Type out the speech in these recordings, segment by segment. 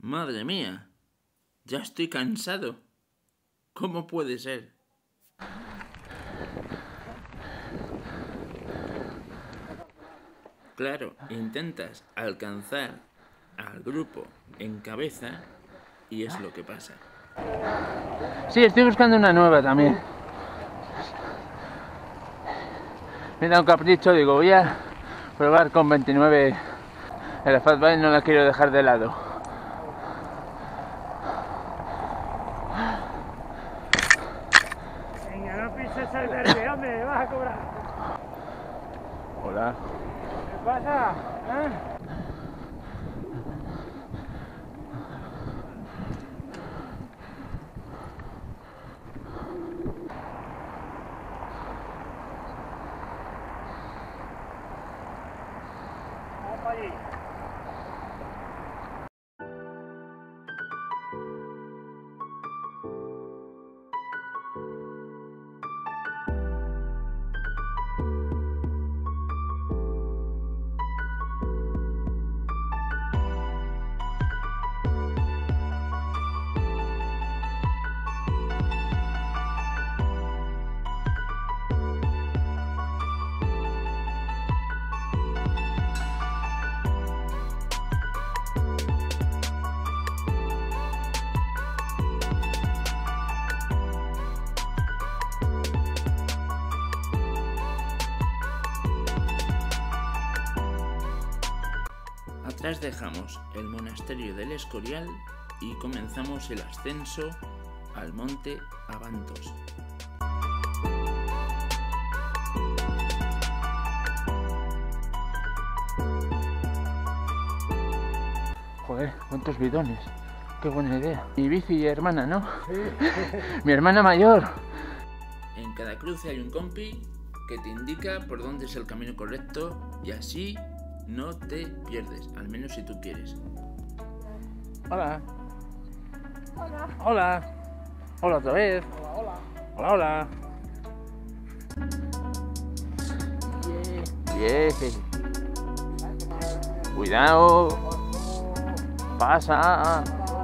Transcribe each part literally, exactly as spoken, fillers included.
Madre mía, ya estoy cansado. ¿Cómo puede ser? Claro, intentas alcanzar al grupo en cabeza y es lo que pasa. Sí, estoy buscando una nueva también. Me da un capricho, digo, voy a probar con veintinueve. El fat bike no la quiero dejar de lado. Venga, no pises el verde, hombre, me vas a cobrar. Hola. ¿Qué pasa? ¿Eh? Vamos para allí. Atrás dejamos el monasterio del Escorial y comenzamos el ascenso al monte Abantos. Joder, cuántos bidones. Qué buena idea. Mi bici hermana, ¿no? Sí. Mi hermana mayor. En cada cruce hay un compi que te indica por dónde es el camino correcto y así no te pierdes, al menos si tú quieres. Hola. Hola. Hola. Hola otra vez. Hola, hola. Hola, hola. Bien. Cuidado. Pasa.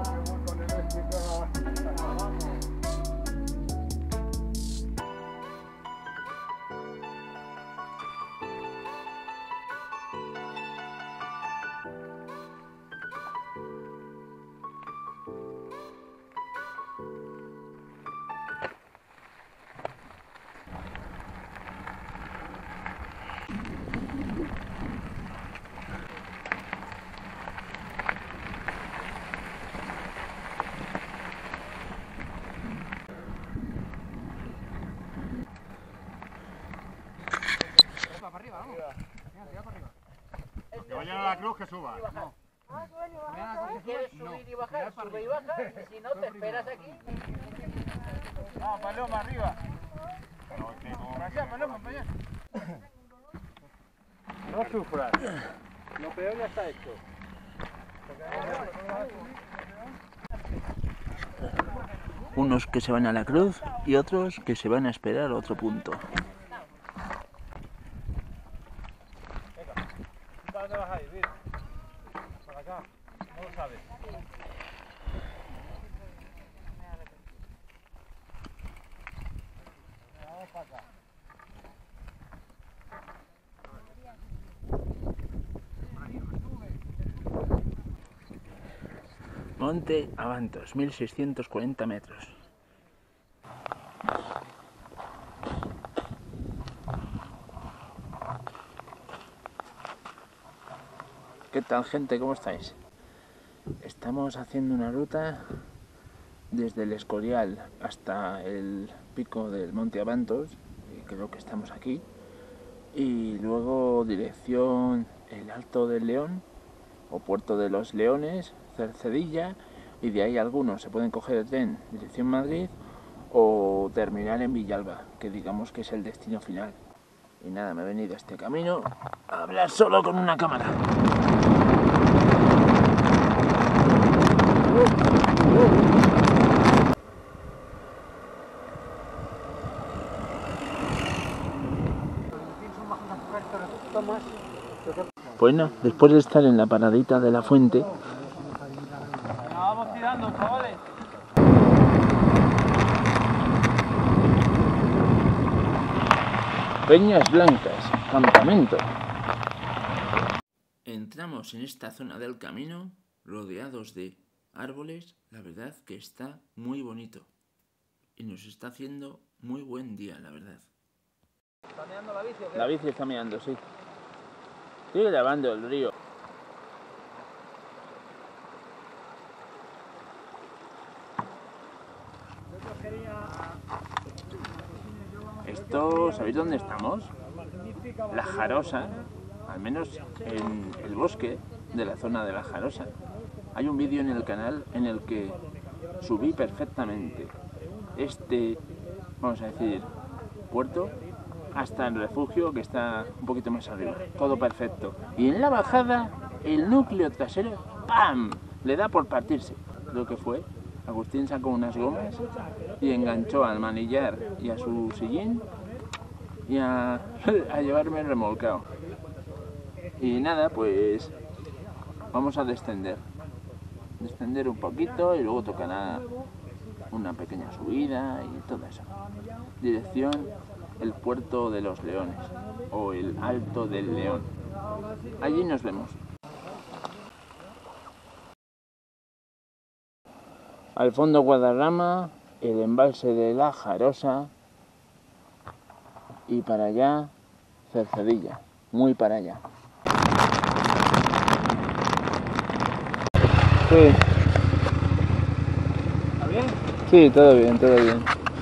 Para arriba, vamos. Venga, tira para arriba. Que vayan a la cruz, que suban. No. Ah, coño, ah, si quieres subir y bajar, sube y baja, y si no te esperas aquí. Vamos, Paloma, arriba. No, que no. Para allá, Paloma, para allá. No sufras. Lo peor ya está hecho. Unos que se van a la cruz y otros que se van a esperar a otro punto. ¿Para dónde vas a ir? Para acá. No lo sabes. Vamos para acá. Monte Abantos, mil seiscientos cuarenta metros. ¿Qué tal, gente? ¿Cómo estáis? Estamos haciendo una ruta desde el Escorial hasta el pico del Monte Abantos, y creo que estamos aquí, y luego dirección el Alto del León o Puerto de los Leones, Cercedilla, y de ahí algunos se pueden coger el tren dirección Madrid o terminar en Villalba, que digamos que es el destino final. Y nada, me he venido a este camino a hablar solo con una cámara. Bueno, después de estar en la paradita de la fuente, tirando, chavales. Peñas Blancas, campamento. Entramos en esta zona del camino, rodeados de árboles. La verdad que está muy bonito. Y nos está haciendo muy buen día, la verdad. ¿Está meando la bici o qué? La bici está meando, sí. Sigue grabando el río. Esto, ¿sabéis dónde estamos? La Jarosa, al menos en el bosque de la zona de la Jarosa. Hay un vídeo en el canal en el que subí perfectamente este, vamos a decir, puerto hasta el refugio que está un poquito más arriba. Todo perfecto. Y en la bajada, el núcleo trasero, ¡pam!, le da por partirse. Lo que fue, Agustín sacó unas gomas y enganchó al manillar y a su sillín y a, a llevarme remolcado. Y nada, pues vamos a descender. Descender un poquito y luego tocará una pequeña subida y todo eso. Dirección el Puerto de los Leones o el Alto del León. Allí nos vemos. Al fondo Guadarrama, el embalse de la Jarosa y para allá Cercedilla, muy para allá. Sí. ¿Está bien? Sí, todo bien, todo bien.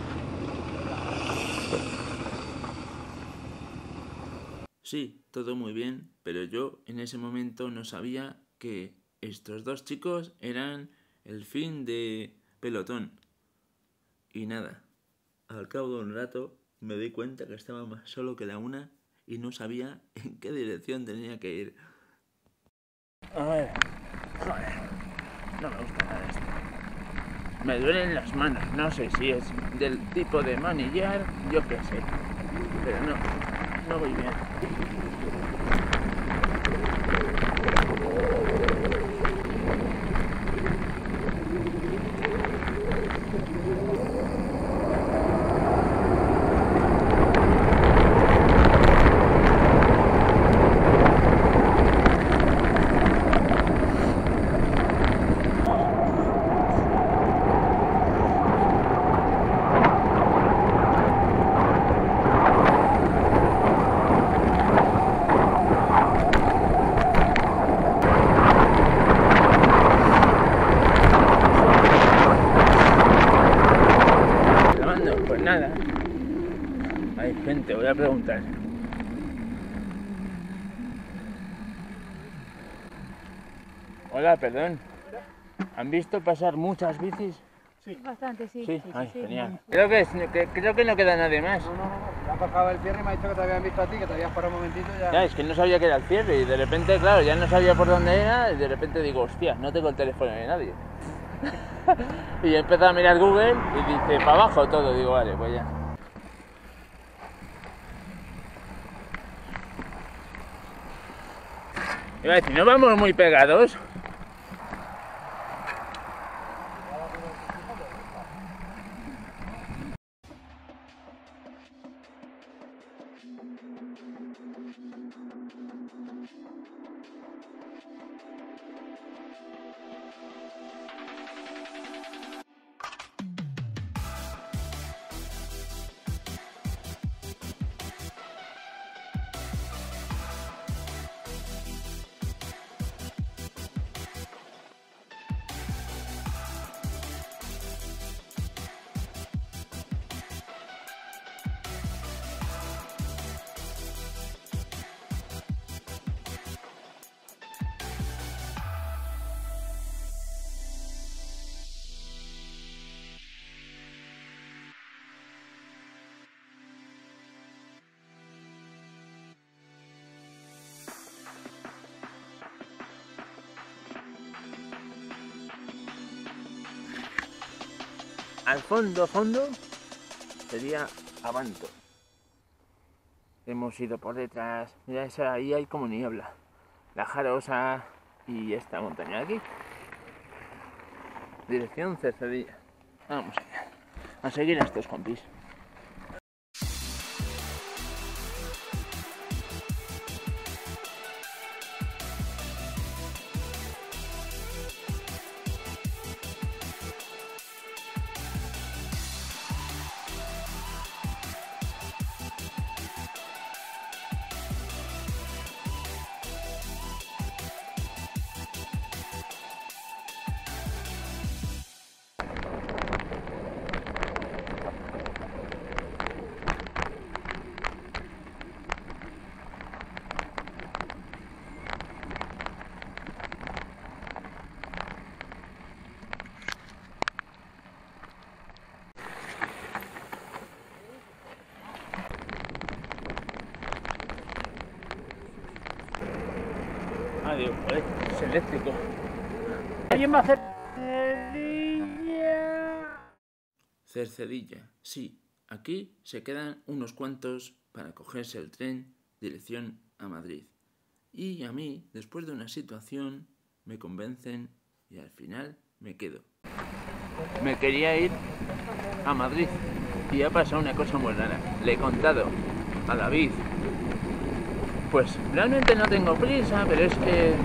Sí, todo muy bien, pero yo en ese momento no sabía que estos dos chicos eran el fin de pelotón. Y nada, al cabo de un rato me di cuenta que estaba más solo que la una y no sabía en qué dirección tenía que ir. A ver, joder, no me gusta nada esto. Me duelen las manos, no sé si es del tipo de manillar, yo qué sé, pero no, no voy bien. Pues nada, hay gente, voy a preguntar. Hola, perdón. ¿Han visto pasar muchas bicis? Bastante, sí. Sí, sí, ay, sí. genial. Creo que, es, que, creo que no queda nadie más. No, no, no. Le ha tocado el cierre y me ha dicho que te habían visto a ti, que te habías parado un momentito y ya. Ya, es que no sabía que era el cierre y de repente, claro, ya no sabía por dónde era y de repente digo, hostia, no tengo el teléfono de nadie. Y he empezado a mirar Google y dice, para abajo todo. Digo, vale, pues ya. Iba a decir, no vamos muy pegados. Al fondo, fondo, sería Abanto. Hemos ido por detrás. Mira, esa, ahí hay como niebla. La Jarosa y esta montaña de aquí. dirección Cercedilla. Vamos allá, a seguir a estos compis. Adiós, joder, es eléctrico. ¿Alguien va a hacer Cercedilla? Cercedilla, sí. Aquí se quedan unos cuantos para cogerse el tren dirección a Madrid. Y a mí, después de una situación, me convencen y al final me quedo. Me quería ir a Madrid y ha pasado una cosa muy rara. Le he contado a David. Pues realmente no tengo prisa, pero es que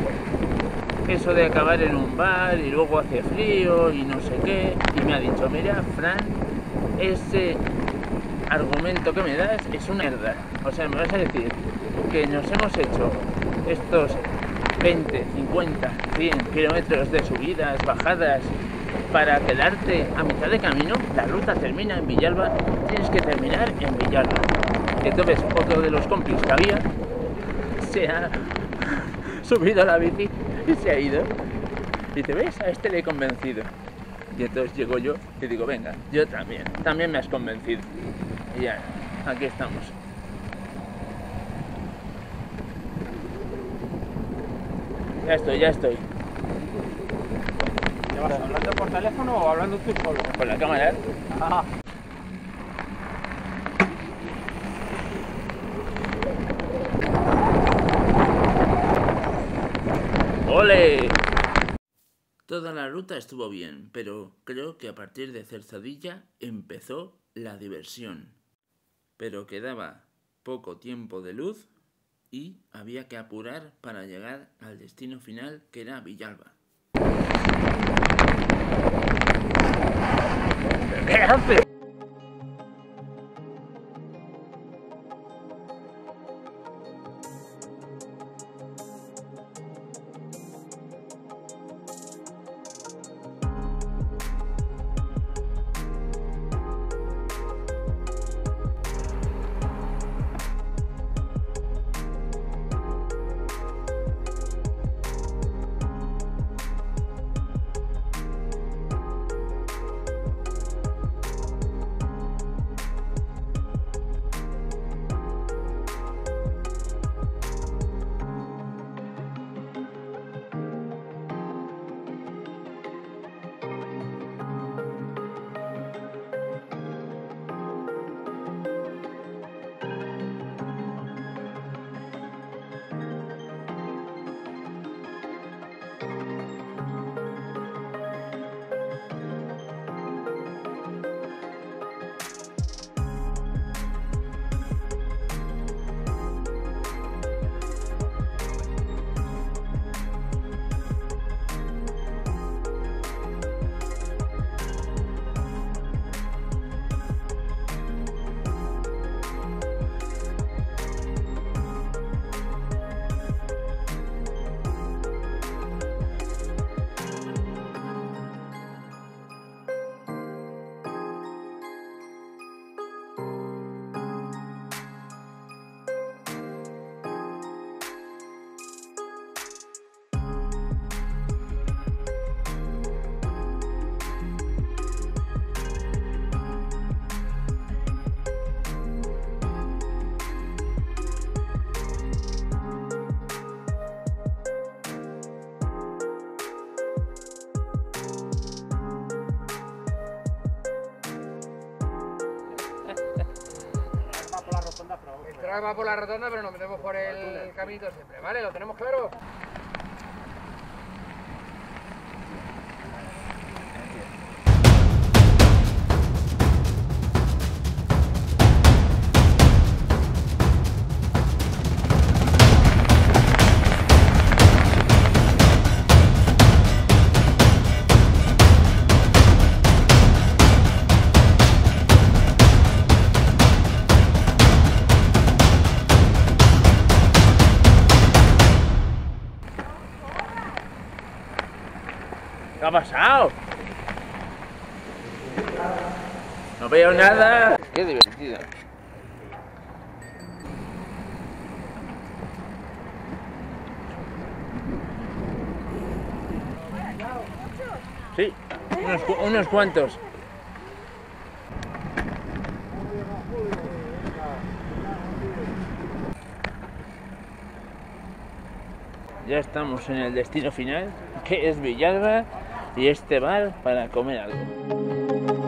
eso de acabar en un bar y luego hace frío y no sé qué, y me ha dicho, mira, Fran, ese argumento que me das es una mierda. O sea, me vas a decir que nos hemos hecho estos veinte, cincuenta, cien kilómetros de subidas, bajadas, para quedarte a mitad de camino. La ruta termina en Villalba, tienes que terminar en Villalba. Entonces otro de los compis que había se ha subido a la bici y se ha ido. Y te ves, a este le he convencido. Y entonces llego yo y digo, venga, yo también, también me has convencido. Y ya, aquí estamos. Ya estoy, ya estoy. ¿Te vas hablando por teléfono o hablando tú solo? Con la cámara. Ah. ¡Ole! Toda la ruta estuvo bien, pero creo que a partir de Cercedilla empezó la diversión. Pero quedaba poco tiempo de luz y había que apurar para llegar al destino final, que era Villalba. ¿Qué haces? El track va por la rotonda, pero nos metemos por el caminito siempre, ¿vale? ¿Lo tenemos claro? ha pasado? No veo nada. Qué divertido. Sí, unos, cu- unos cuantos. Ya estamos en el destino final, que es Villalba, y este bar para comer algo.